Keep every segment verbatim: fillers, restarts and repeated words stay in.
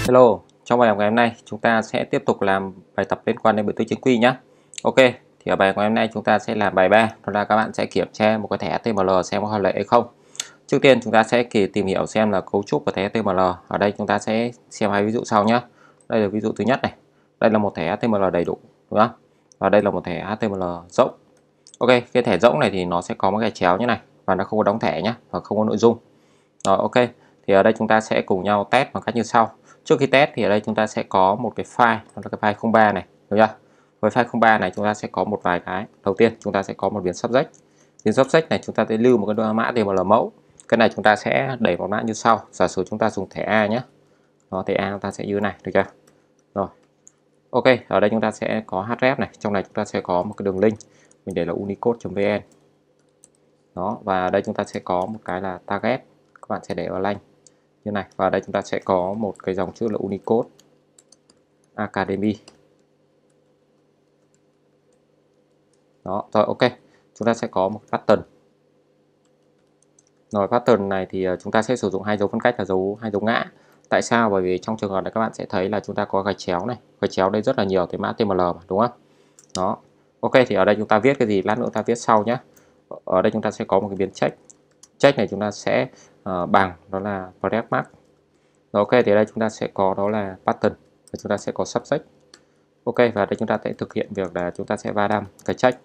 Hello, trong bài học ngày hôm nay chúng ta sẽ tiếp tục làm bài tập liên quan đến biểu thức chính quy nhé. Ok, thì ở bài học ngày hôm nay chúng ta sẽ làm bài ba, đó là các bạn sẽ kiểm tra một cái thẻ hát tê em lờ xem có hợp lệ hay không. Trước tiên chúng ta sẽ kỳ tìm hiểu xem là cấu trúc của thẻ hát tê em lờ. Ở đây chúng ta sẽ xem hai ví dụ sau nhé. Đây là ví dụ thứ nhất này. Đây là một thẻ hát tê em lờ đầy đủ, đúng không? Và đây là một thẻ hát tê em lờ rỗng. Ok, cái thẻ rỗng này thì nó sẽ có một cái chéo như này và nó không có đóng thẻ nhé, và không có nội dung. Rồi ok, thì ở đây chúng ta sẽ cùng nhau test bằng cách như sau. Trước khi test thì ở đây chúng ta sẽ có một cái file, đó là cái file không ba này, được chưa? Với file không ba này chúng ta sẽ có một vài cái. Đầu tiên chúng ta sẽ có một biến subject. Biến subject này chúng ta sẽ lưu một cái mã tê em lờ mẫu. Cái này chúng ta sẽ đẩy một mã như sau. Giả sử chúng ta dùng thẻ A nhé. Đó, thẻ A chúng ta sẽ như thế này, được chưa? Rồi. Ok, ở đây chúng ta sẽ có href này, trong này chúng ta sẽ có một cái đường link. Mình để là unicode.vn. Đó, và đây chúng ta sẽ có một cái là target, các bạn sẽ để vào link như này, và đây chúng ta sẽ có một cái dòng chữ là Unicode Academy. Đó, rồi ok. Chúng ta sẽ có một pattern. Rồi pattern này thì chúng ta sẽ sử dụng hai dấu phân cách là dấu hai dấu ngã. Tại sao? Bởi vì trong trường hợp này các bạn sẽ thấy là chúng ta có gạch chéo này, gạch chéo đây rất là nhiều cái mã tê em lờ mà, đúng không? Đó. Ok, thì ở đây chúng ta viết cái gì lát nữa ta viết sau nhé. Ở đây chúng ta sẽ có một cái biến check. Check này chúng ta sẽ uh, bằng đó là break mark. Rồi, ok, thì ở đây chúng ta sẽ có đó là pattern và chúng ta sẽ có subject. Ok, và đây chúng ta sẽ thực hiện việc là chúng ta sẽ va đâm cái check.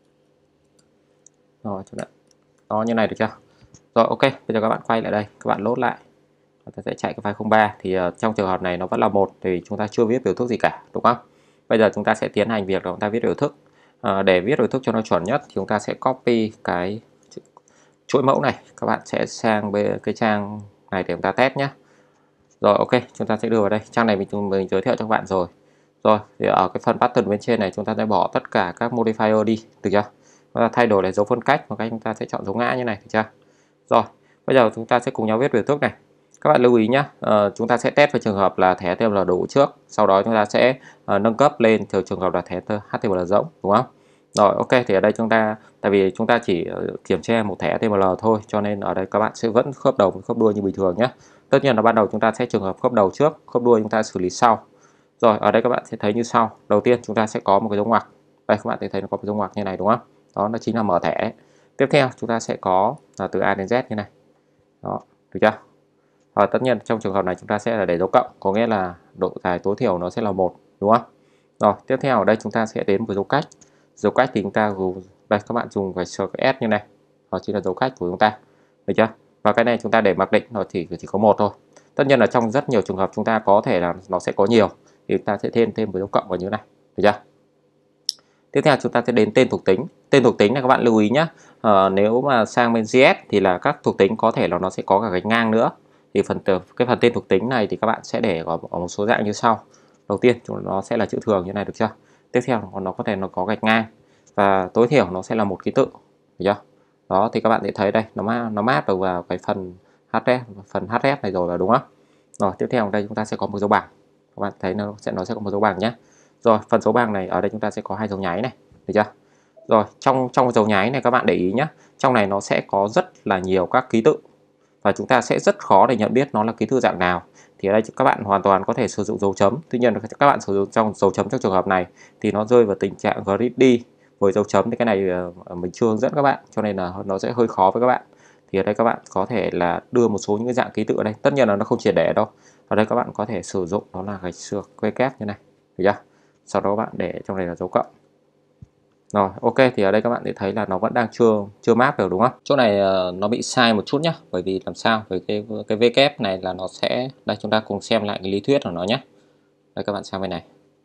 Rồi, chúng ta đó như này được chưa? Rồi ok, bây giờ các bạn quay lại đây, các bạn load lại. Chúng ta sẽ chạy cái file không ba thì uh, trong trường hợp này nó vẫn là một thì chúng ta chưa viết biểu thức gì cả, đúng không? Bây giờ chúng ta sẽ tiến hành việc là chúng ta viết biểu thức. Uh, để viết biểu thức cho nó chuẩn nhất thì chúng ta sẽ copy cái chuỗi mẫu này, các bạn sẽ sang bên cái trang này để chúng ta test nhé. Rồi ok, chúng ta sẽ đưa vào đây. Trang này mình mình giới thiệu cho các bạn rồi. Rồi, thì ở cái phần pattern bên trên này chúng ta sẽ bỏ tất cả các modifier đi, được chưa? Chúng ta thay đổi lại dấu phân cách một cách chúng ta sẽ chọn dấu ngã như này, được chưa? Rồi, bây giờ chúng ta sẽ cùng nhau viết biểu thức này. Các bạn lưu ý nhé, uh, chúng ta sẽ test với trường hợp là thẻ hát tê em lờ đủ trước, sau đó chúng ta sẽ uh, nâng cấp lên từ trường hợp là thẻ hát tê em lờ rỗng, đúng không? Rồi ok, thì ở đây chúng ta tại vì chúng ta chỉ kiểm tra một thẻ hát tê em lờ thôi, cho nên ở đây các bạn sẽ vẫn khớp đầu với khớp đuôi như bình thường nhé. Tất nhiên là ban đầu chúng ta sẽ trường hợp khớp đầu trước, khớp đuôi chúng ta xử lý sau. Rồi ở đây các bạn sẽ thấy như sau. Đầu tiên chúng ta sẽ có một cái dấu ngoặc. Đây các bạn thấy nó có một dấu ngoặc như này, đúng không? Đó, nó chính là mở thẻ. Tiếp theo chúng ta sẽ có là từ A đến Z như này. Đó, được chưa? Và tất nhiên trong trường hợp này chúng ta sẽ là để dấu cộng, có nghĩa là độ dài tối thiểu nó sẽ là một, đúng không? Rồi, tiếp theo ở đây chúng ta sẽ đến với dấu cách. Dấu cách thì chúng ta gồm đây, các bạn dùng cái S như này. Đó chính là dấu cách của chúng ta. Được chưa? Và cái này chúng ta để mặc định nó chỉ chỉ có một thôi. Tất nhiên là trong rất nhiều trường hợp chúng ta có thể là nó sẽ có nhiều, thì chúng ta sẽ thêm thêm với dấu cộng vào như này, được chưa? Tiếp theo chúng ta sẽ đến tên thuộc tính. Tên thuộc tính này các bạn lưu ý nhé. À, nếu mà sang bên giê ét thì là các thuộc tính có thể là nó sẽ có cả gạch ngang nữa. Thì phần cái phần tên thuộc tính này thì các bạn sẽ để ở, ở một số dạng như sau. Đầu tiên nó sẽ là chữ thường như này, được chưa? Tiếp theo nó có thể nó có gạch ngang, và tối thiểu nó sẽ là một ký tự, được chưa? Đó thì các bạn sẽ thấy đây, nó nó map được vào cái phần href, phần href này rồi, là đúng không? Rồi tiếp theo ở đây chúng ta sẽ có một dấu bằng. Các bạn thấy nó sẽ nó sẽ có một dấu bằng nhé. Rồi phần dấu bằng này ở đây chúng ta sẽ có hai dấu nháy này, được chưa? Rồi trong trong dấu nháy này các bạn để ý nhé, trong này nó sẽ có rất là nhiều các ký tự và chúng ta sẽ rất khó để nhận biết nó là ký tự dạng nào. Thì ở đây các bạn hoàn toàn có thể sử dụng dấu chấm. Tuy nhiên các bạn sử dụng trong dấu chấm trong trường hợp này thì nó rơi vào tình trạng greedy với dấu chấm, thì cái này mình chưa hướng dẫn các bạn, cho nên là nó sẽ hơi khó với các bạn. Thì ở đây các bạn có thể là đưa một số những cái dạng ký tự ở đây, tất nhiên là nó không triệt để đâu. Ở đây các bạn có thể sử dụng đó là gạch xược v kép như này, được chưa? Sau đó các bạn để trong này là dấu cộng. Rồi ok, thì ở đây các bạn sẽ thấy là nó vẫn đang chưa chưa map được, đúng không? Chỗ này uh, nó bị sai một chút nhá, bởi vì làm sao? Bởi cái cái v kép này là nó sẽ đây, chúng ta cùng xem lại cái lý thuyết của nó nhé. Đây các bạn sang bên này.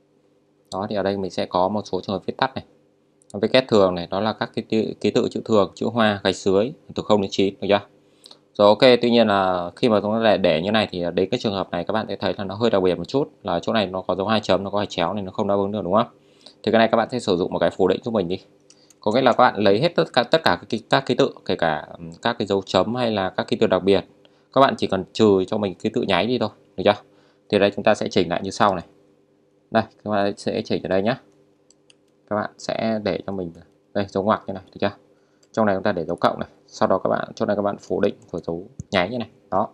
Đó thì ở đây mình sẽ có một số trường hợp viết tắt này. V kép thường này, đó là các cái ký tự chữ thường, chữ hoa, gạch dưới từ không đến chín, được chưa? Rồi ok, tuy nhiên là khi mà chúng ta để, để như này thì đến cái trường hợp này các bạn sẽ thấy là nó hơi đặc biệt một chút, là chỗ này nó có dấu hai chấm, nó có hai chéo nên nó không đáp ứng được, đúng không? Thì cái này các bạn sẽ sử dụng một cái phủ định giúp mình đi. Có nghĩa là các bạn lấy hết tất cả tất cả các ký, các ký tự, kể cả các cái dấu chấm hay là các ký tự đặc biệt. Các bạn chỉ cần trừ cho mình ký tự nháy đi thôi, được chưa? Thì đây chúng ta sẽ chỉnh lại như sau này. Đây, các bạn sẽ chỉnh ở đây nhé. Các bạn sẽ để cho mình đây dấu ngoặc như này, được chưa? Trong này chúng ta để dấu cộng này, sau đó các bạn chỗ này các bạn phủ định của dấu nháy như này. Đó.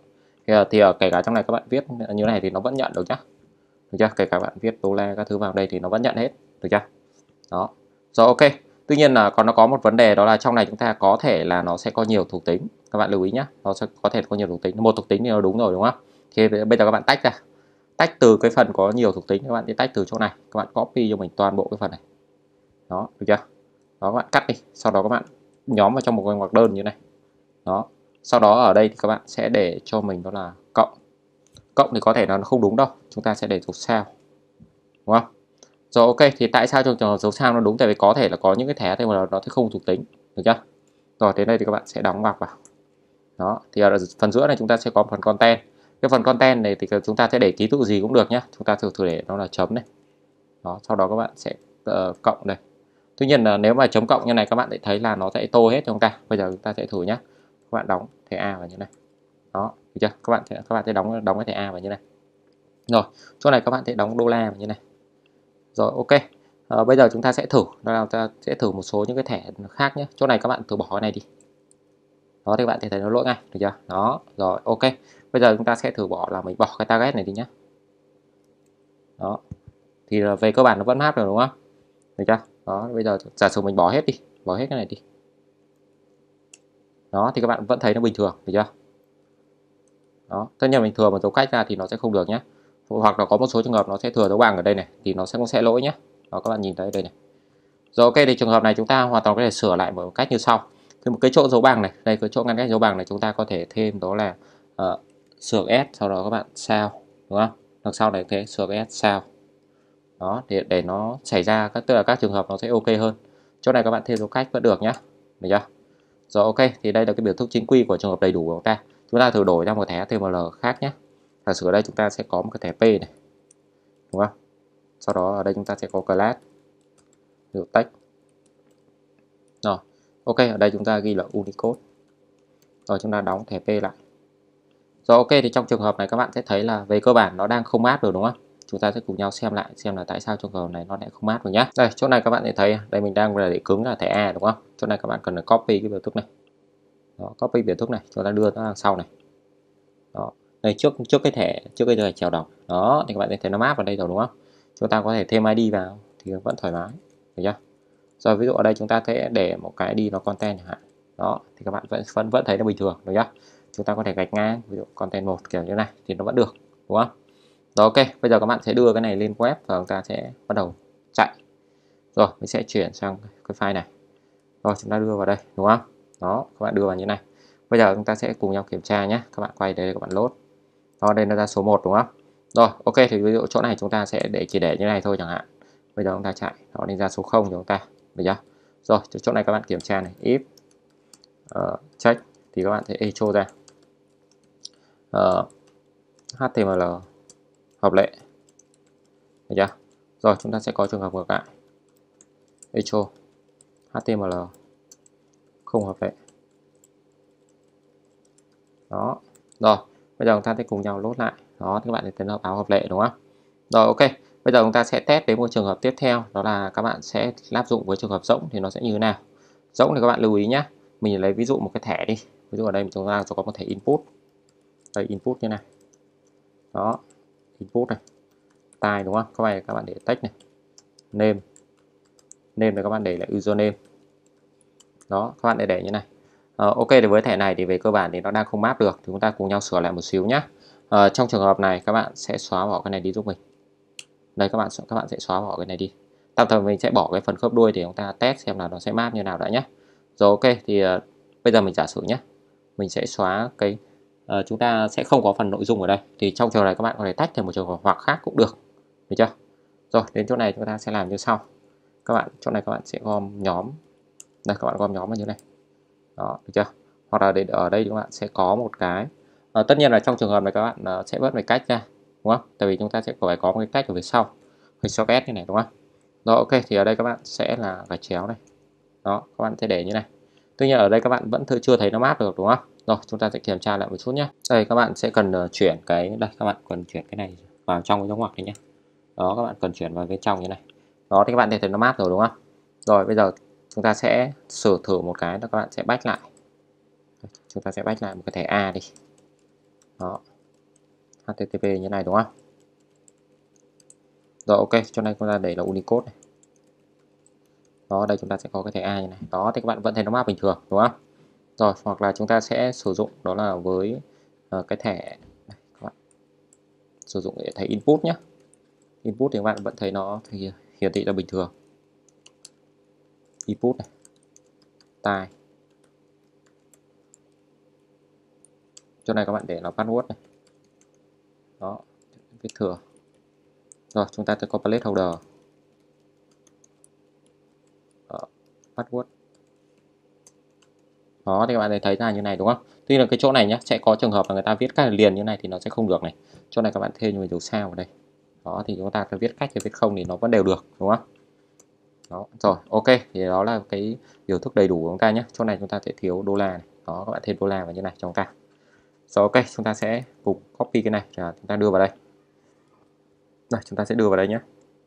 thì, thì ở kể cả trong này các bạn viết như này thì nó vẫn nhận được nhá, được chưa? Kể cả bạn viết đô la các thứ vào đây thì nó vẫn nhận hết, được chưa? Đó. Rồi ok. Tuy nhiên là còn nó có một vấn đề, đó là trong này chúng ta có thể là nó sẽ có nhiều thuộc tính, các bạn lưu ý nhé, nó sẽ có thể có nhiều thuộc tính. Một thuộc tính thì nó đúng rồi đúng không? Thì bây giờ các bạn tách ra, tách từ cái phần có nhiều thuộc tính, các bạn đi tách từ chỗ này, các bạn copy cho mình toàn bộ cái phần này, đó, được chưa? Đó, các bạn cắt đi, sau đó các bạn nhóm vào trong một cái ngoặc đơn như này, đó. Sau đó ở đây thì các bạn sẽ để cho mình đó là cộng. Cộng thì có thể là nó không đúng đâu, chúng ta sẽ để dấu sao, đúng không? Rồi ok, thì tại sao trong trường hợp dấu sao nó đúng? Tại vì có thể là có những cái thẻ thì mà nó sẽ không thuộc tính, được chưa? Rồi đến đây thì các bạn sẽ đóng ngoặc vào. Đó, thì ở phần giữa này chúng ta sẽ có phần content. Cái phần content này thì chúng ta sẽ để ký tự gì cũng được nhé. Chúng ta thử thử để nó là chấm này. Đó, sau đó các bạn sẽ uh, cộng đây. Tuy nhiên là nếu mà chấm cộng như này các bạn sẽ thấy là nó sẽ tô hết cho chúng ta. Bây giờ chúng ta sẽ thử nhé. Các bạn đóng thẻ A vào như này. Đó, được chưa? Các bạn sẽ các bạn sẽ đóng đóng cái thẻ A vào như này. Rồi, chỗ này các bạn sẽ đóng đô la vào như này. Rồi ok. À, bây giờ chúng ta sẽ thử, đó là ta sẽ thử một số những cái thẻ khác nhé. Chỗ này các bạn thử bỏ cái này đi. Đó thì các bạn thấy nó lỗi ngay, được chưa? Đó, rồi ok. Bây giờ chúng ta sẽ thử bỏ là mình bỏ cái target này đi nhé. Đó. Thì về cơ bản nó vẫn map được đúng không? Được chưa? Đó, bây giờ giả sử mình bỏ hết đi, bỏ hết cái này đi. Đó thì các bạn vẫn thấy nó bình thường, được chưa? Đó, tất nhiên mình thừa một dấu cách ra thì nó sẽ không được nhé. Hoặc là có một số trường hợp nó sẽ thừa dấu bằng ở đây này thì nó sẽ cũng sẽ lỗi nhé. Đó các bạn nhìn thấy đây này. Rồi ok, thì trường hợp này chúng ta hoàn toàn có thể sửa lại một cách như sau. Thì một cái chỗ dấu bằng này, đây cái chỗ ngăn cách dấu bằng này chúng ta có thể thêm đó là uh, sược S, sau đó các bạn sao, đúng không? Đằng sau này thế sược S sao. Đó, để để nó xảy ra các tức là các trường hợp nó sẽ ok hơn. Chỗ này các bạn thêm dấu cách vẫn được nhá. Được chưa? Rồi ok, thì đây là cái biểu thức chính quy của trường hợp đầy đủ của chúng ta. Chúng ta thử đổi ra một thẻ tê em lờ khác nhé. Giả sử ở đây chúng ta sẽ có một cái thẻ P này, đúng không? Sau đó ở đây chúng ta sẽ có class, biểu text. Rồi, ok, ở đây chúng ta ghi là Unicode. Rồi chúng ta đóng thẻ P lại. Rồi ok, thì trong trường hợp này các bạn sẽ thấy là về cơ bản nó đang không mát được đúng không? Chúng ta sẽ cùng nhau xem lại xem là tại sao trường hợp này nó lại không mát được nhá. Đây, chỗ này các bạn sẽ thấy đây mình đang để cứng là thẻ A đúng không? Chỗ này các bạn cần phải copy cái biểu thức này. Đó, copy biểu thức này, chúng ta đưa nó đằng sau này. Đó. Đây trước trước cái thẻ trước cái thẻ chèo đọc. Đó, thì các bạn sẽ thấy nó map vào đây rồi đúng không? Chúng ta có thể thêm i đê vào thì vẫn thoải mái, được chưa? Rồi ví dụ ở đây chúng ta sẽ để một cái i đê nó content chẳng hạn. Đó, thì các bạn vẫn vẫn vẫn thấy nó bình thường, được chưa? Chúng ta có thể gạch ngang, ví dụ content một kiểu như này thì nó vẫn được, đúng không? Rồi ok, bây giờ các bạn sẽ đưa cái này lên web và chúng ta sẽ bắt đầu chạy. Rồi, mình sẽ chuyển sang cái file này. Rồi chúng ta đưa vào đây, đúng không? Đó, các bạn đưa vào như này. Bây giờ chúng ta sẽ cùng nhau kiểm tra nhé. Các bạn quay đây, các bạn load. Đó, đây nó ra số một đúng không? Rồi, ok, thì ví dụ chỗ này chúng ta sẽ để chỉ để như này thôi chẳng hạn. Bây giờ chúng ta chạy, nó lên ra số không cho chúng ta, được chưa? Rồi, chỗ này các bạn kiểm tra này, if uh, check thì các bạn sẽ echo ra uh, hát tê em lờ hợp lệ, được chưa? Rồi chúng ta sẽ có trường hợp ngược lại, echo hát tê em lờ không hợp lệ. Đó, rồi bây giờ chúng ta sẽ cùng nhau load lại. Đó, các bạn thấy nó báo hợp lệ đúng không? Rồi ok, bây giờ chúng ta sẽ test đến một trường hợp tiếp theo, đó là các bạn sẽ áp dụng với trường hợp rỗng thì nó sẽ như thế nào. Rỗng thì các bạn lưu ý nhé, mình lấy ví dụ một cái thẻ đi, ví dụ ở đây chúng ta có một thẻ input, đây input như này. Đó, input này, style đúng không? Các bạn các bạn để text này, name, name này các bạn để lại username. Đó, các bạn để để như này. À, ok, thì với thẻ này thì về cơ bản thì nó đang không map được, thì chúng ta cùng nhau sửa lại một xíu nhé. À, trong trường hợp này các bạn sẽ xóa bỏ cái này đi giúp mình. Đây các bạn các bạn sẽ xóa bỏ cái này đi. Tạm thời mình sẽ bỏ cái phần khớp đuôi để chúng ta test xem là nó sẽ map như nào đã nhé. Rồi ok, thì uh, bây giờ mình giả sử nhé, mình sẽ xóa cái uh, chúng ta sẽ không có phần nội dung ở đây, thì trong trường này các bạn có thể tách thành một trường hợp hoặc khác cũng được, được chưa? Rồi đến chỗ này chúng ta sẽ làm như sau. Các bạn chỗ này các bạn sẽ gom nhóm, đây các bạn gom nhóm vào như này. Đó, được chưa? Hoặc là để ở đây các bạn sẽ có một cái à, tất nhiên là trong trường hợp này các bạn uh, sẽ bớt phải cách ra, đúng không? Tại vì chúng ta sẽ phải có một cái cách ở phía sau, cái socket như này đúng không? Đó ok, thì ở đây các bạn sẽ là gạch chéo này. Đó, các bạn sẽ để như này. Tuy nhiên ở đây các bạn vẫn chưa thấy nó map được đúng không? Rồi chúng ta sẽ kiểm tra lại một chút nhé. Đây các bạn sẽ cần uh, chuyển cái đây các bạn cần chuyển cái này vào trong cái dấu ngoặc này nhé. Đó, các bạn cần chuyển vào bên trong như này. Đó thì các bạn thấy nó map rồi đúng không? Rồi bây giờ chúng ta sẽ sửa thử một cái là các bạn sẽ back lại. Chúng ta sẽ back lại một cái thẻ A đi. Đó, hát tê tê pê như này đúng không? Rồi ok, chỗ này chúng ta để là Unicode này. Đó, đây chúng ta sẽ có cái thẻ A như này. Đó thì các bạn vẫn thấy nó map bình thường đúng không? Rồi, hoặc là chúng ta sẽ sử dụng đó là với uh, cái thẻ này, các bạn sử dụng để thẻ input nhé. Input thì các bạn vẫn thấy nó thì hiển thị là bình thường. Input này, style. Chỗ này các bạn để là password này. Đó, viết thừa. Rồi, chúng ta sẽ có placeholder. Đó, password. Đó thì các bạn thấy ra như này đúng không? Tuy là cái chỗ này nhé sẽ có trường hợp là người ta viết cách liền như này thì nó sẽ không được này. Chỗ này các bạn thêm một dấu sao vào đây. Đó thì chúng ta phải viết cách hay viết không thì nó vẫn đều được đúng không? Đó, rồi ok thì đó là cái biểu thức đầy đủ của chúng ta nhé. Chỗ này chúng ta sẽ thiếu đô la này. Đó các bạn thêm đô la vào như này trong ta. Rồi ok, chúng ta sẽ cùng copy cái này và chúng ta đưa vào đây. Đây, chúng ta sẽ đưa vào đây nhé.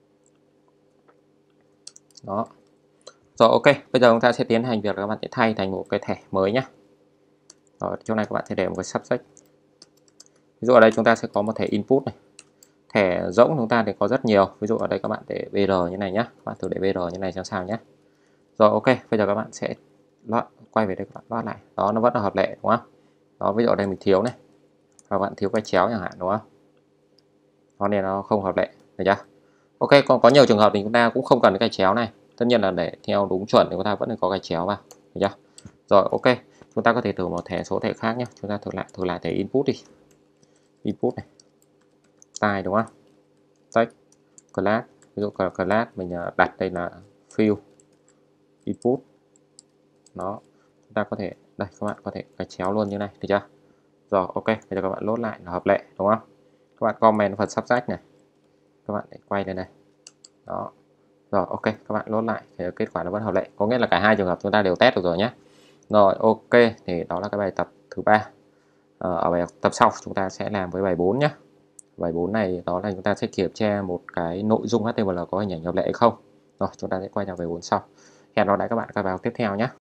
Đó. Rồi ok, bây giờ chúng ta sẽ tiến hành việc các bạn sẽ thay thành một cái thẻ mới nhé. Rồi chỗ này các bạn sẽ để một cái subject. Ví dụ ở đây chúng ta sẽ có một thẻ input này. Thẻ rỗng chúng ta thì có rất nhiều. Ví dụ ở đây các bạn để br như này nhé. Các bạn thử để br như này xem sao nhé. Rồi ok, bây giờ các bạn sẽ loát, quay về đây các bạn loát lại. Đó, nó vẫn là hợp lệ đúng không? Đó, ví dụ ở đây mình thiếu này. Và bạn thiếu cái chéo chẳng hạn đúng không? Đó nên nó không hợp lệ, được chưa? Ok, còn có nhiều trường hợp thì chúng ta cũng không cần cái chéo này. Tất nhiên là để theo đúng chuẩn thì chúng ta vẫn có cái chéo vào, được chưa? Rồi ok, chúng ta có thể thử một thẻ số thẻ khác nhé. Chúng ta thử lại thử lại thẻ input đi. Input này. Style đúng không? Text, class, ví dụ class mình đặt đây là field input. Đó, chúng ta có thể đây các bạn có thể cái chéo luôn như này, được chưa? Rồi ok, bây giờ các bạn load lại là hợp lệ đúng không? Các bạn comment phần subject này. Các bạn để quay lên đây. Đó. Rồi ok, các bạn load lại thì kết quả nó vẫn hợp lệ. Có nghĩa là cả hai trường hợp chúng ta đều test được rồi nhé. Rồi ok, thì đó là cái bài tập thứ ba. Ờ, ở bài tập sau chúng ta sẽ làm với bài bốn nhé. Bài bốn này đó là chúng ta sẽ kiểm tra một cái nội dung hát tê em lờ có hình ảnh hợp lệ hay không. Rồi chúng ta sẽ quay trở về bốn sau. Hẹn gặp lại các bạn ở các bài tiếp theo nhé.